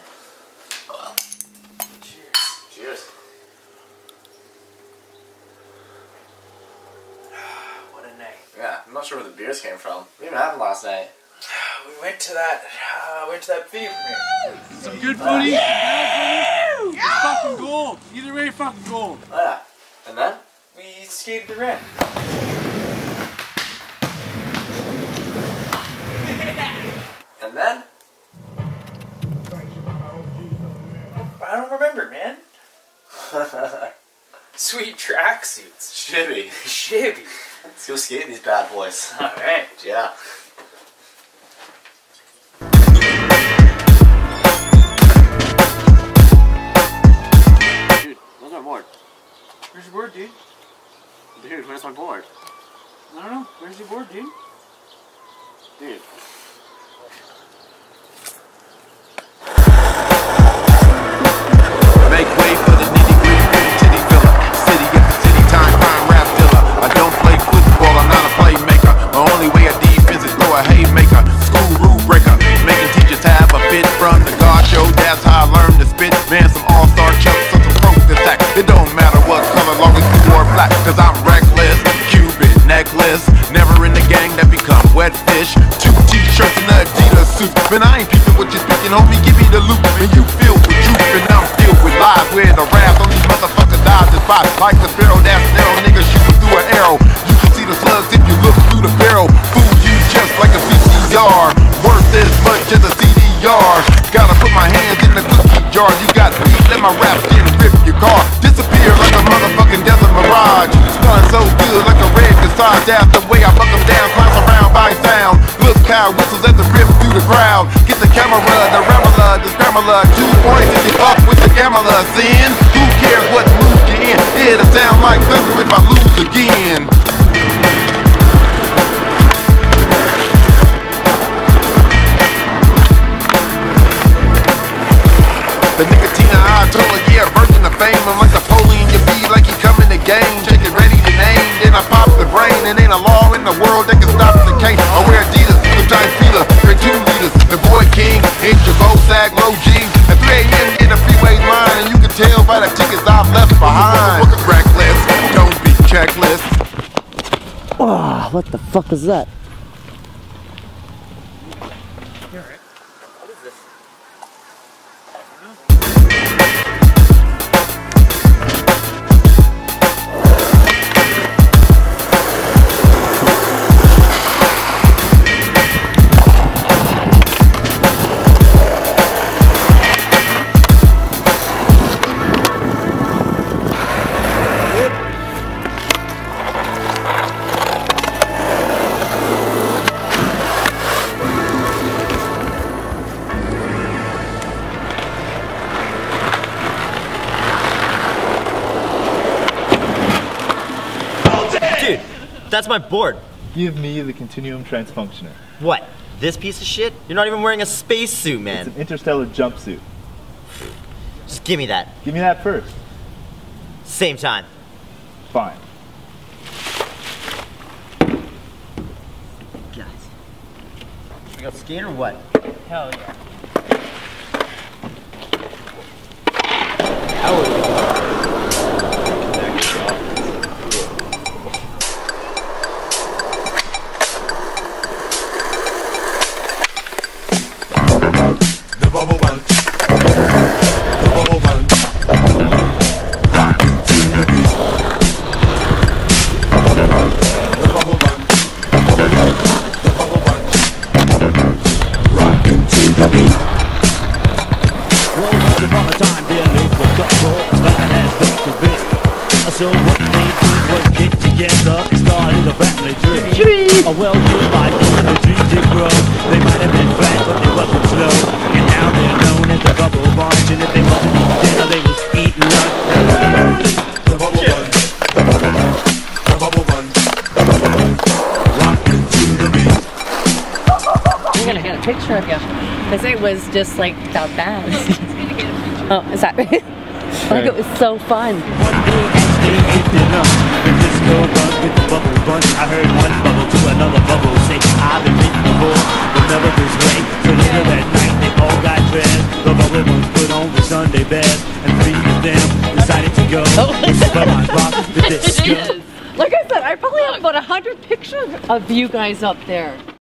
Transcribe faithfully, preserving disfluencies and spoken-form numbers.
Cheers. Cheers. What a night. Yeah, I'm not sure where the beers came from. We didn't have them last night. We went to that, uh, went to that video premiere. Some good footy, bad footy. It's fucking gold. Either way, fucking gold. Oh yeah. And then? We skated the rim. And then? I don't remember, man. Sweet tracksuits. Shibby. Shibby. Let's go skate these bad boys. Alright. Yeah. Dude, where's my board? Where's your board, dude? Dude, where's my board? I don't know. Where's your board, dude? Dude. Make way for the nitty-gritty, titty filler. City after city, time crime rap dealer. I don't play football, I'm not a playmaker. My only way of defense is throw a haymaker. School rule breaker, making teachers have a fit from the God show. That's how I learned to spit. Man, some all-star chucks, some pro attack. It don't matter what color, long as you wore black. Cause I'm reckless, Cuban necklace. Never in the gang that become wet fish. Two t-shirts and a Adidas suit. Man, I ain't peeping what you're speaking, homie. Give me the loot, and you filled with truth, and I'm filled with lies. Where the wrath on these motherfuckers dies is by like the sparrow that's narrow. Nigga shooting through an arrow. You can see the slugs if you look through the barrel. Fool you just like a C C R. Worth as much as a C D R. Gotta put my hands in the cookie jar. You got beef, let my rap shit rip your car. Disappear like a motherfucking desert mirage. Stun so good like a red massage. That's the way I fuck them down, clowns around by sound. Look cow whistles as it rip through the crowd. Get the camera, the ramala, the scramala. Two points if you fuck with the camera. Sin, who cares what mood you're in? It'll sound like thunder if I lose again. The nicotine I told her, yeah, virgin of fame. I'm like the pole in your feet, like you come in the game. Check it ready to name, then I pop the brain. And ain't a law in the world that can stop the cane. I wear Adidas, some giant feelers, drink two liters. The boy king, ain't your gold sag, low jeans. At three A M in the freeway's mine, and you can tell by the tickets I've left behind. Reckless, don't be checklist. Oh, what the fuck is that? Dude, that's my board. Give me the Continuum Transfunctioner. What? This piece of shit? You're not even wearing a spacesuit, man. It's an interstellar jumpsuit. Just give me that. Give me that first. Same time. Fine. Guys. We got skate or what? Hell yeah. Hell yeah. So what they did was get together and started a family tree. A well-used life in the tree did grow. They might have been flat, but they wasn't slow. And now they're known as the Bubble Bunch. And if they wasn't eating dinner, they was eating lunch. The Bubble Bunch. The Bubble Bunch. Rockin' to the beat. I'm gonna get a picture of you. Because it was just like that bad. Oh, is that like it was so fun. I heard one bubble to another bubble say, I've been hit before, but never this way. So later that night they all got dressed. So the little ones put on the Sunday best, and three of them decided to go. But I rocked the disco. Like I said, I probably have about a hundred pictures of you guys up there.